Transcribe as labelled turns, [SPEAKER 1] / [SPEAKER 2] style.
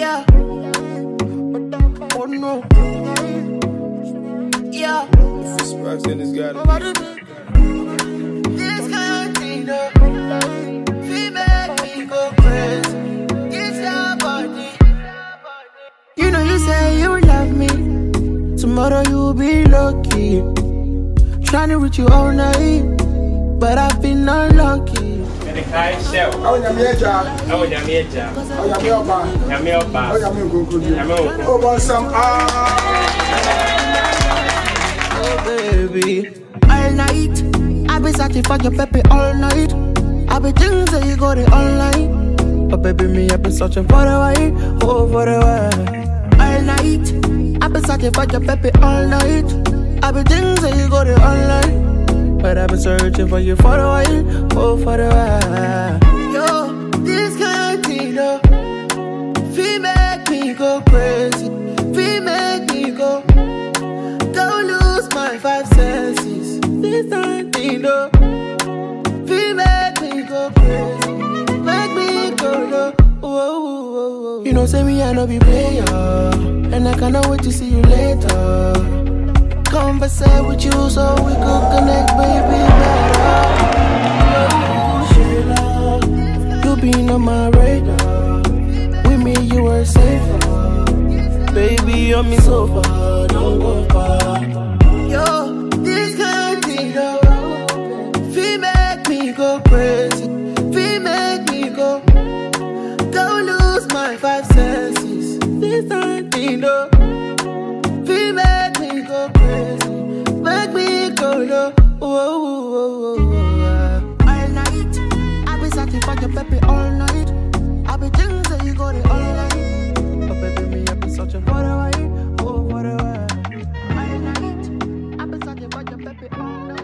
[SPEAKER 1] Yeah. Oh no. Yeah.
[SPEAKER 2] Sparks in this guy.
[SPEAKER 1] This kind of thing, we make me go crazy. It's your body. You know you say you love me. Tomorrow you'll be lucky. Trying to reach you all night, but I've been unlucky.
[SPEAKER 2] Oh,
[SPEAKER 1] baby, all night I've been searching for your baby all night. I've been thinking that you got it online, but baby me I've been searching for the white, oh for the white. All night I've been searching for your baby all night. I've been thinking that you got it online, but I've been searching for you for the while, oh for the while. Yo, this kind of thing, we make me go crazy. We make me go. Don't lose my five senses. This kind of thing, we make me go crazy. Make me go low. Whoa, whoa, whoa. You know, say me I no be player, and I cannot wait to see you later. Conversate with you so we could connect, baby, better. You been on my radar. With me you were safer. Baby, you're me so far, don't go far. Yo, this kind of thing, we make me go crazy. We make me go. Don't lose my five senses. This kind of thing, we make me go crazy. Make me go low. Whoa, whoa, whoa, whoa. All night, I've been searching for your baby all night. I've been thinking that you got it all night, but baby me I've been searching for the white, oh for the white. All night, I've been searching for your baby all night.